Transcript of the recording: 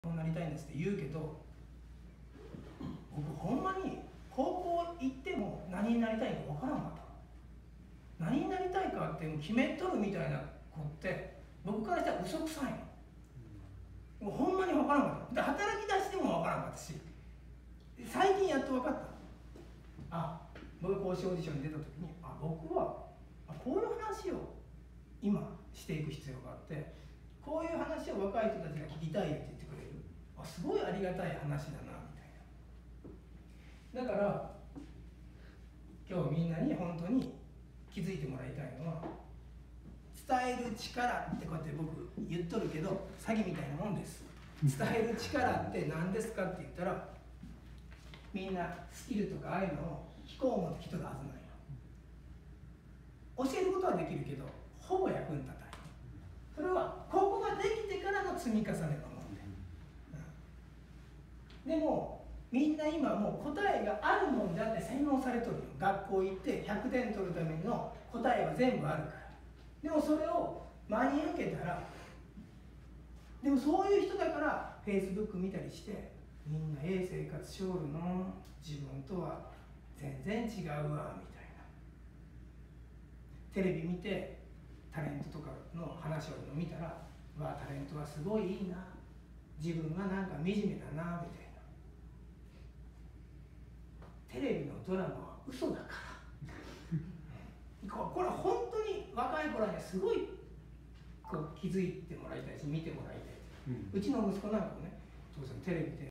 こうなりたいんですって言うけど、僕ほんまに高校行っても何になりたいか分からんかった。何になりたいかって決めとるみたいな子って僕からしたら嘘くさいの。もうほんまに分からんかった。で働き出しても分からんかったし、最近やっと分かった。僕講師オーディションに出た時に僕はこういう話を今していく必要があって、こういう話を若い人たちが聞きたいって言ってくれる、すごいありがたい話だなみたいな。だから今日みんなに本当に気づいてもらいたいのは、伝える力ってこうやって僕言っとるけど詐欺みたいなもんです。伝える力って何ですかって言ったら、みんなスキルとかああいうのを聞こう思ってきとるはずなんよ。教えることはできるけどほぼ役に立たない。それはここができてからの積み重ねのもんで、でもみんな今もう答えがあるもんだって洗脳されとるよ。学校行って100点取るための答えは全部あるから。でもそれを真に受けたら、でもそういう人だからフェイスブック見たりして、みんな生活しおるの、自分とは全然違うわみたいな。テレビ見てタレントとかの話を見たら、タレントはすごいいいな、自分はなんか惨めだなみたいな。テレビのドラマは嘘だからこれは本当に若い頃にはすごいこう気づいてもらいたいし、見てもらいたい。うちの息子なんかもね、お父さんテレビで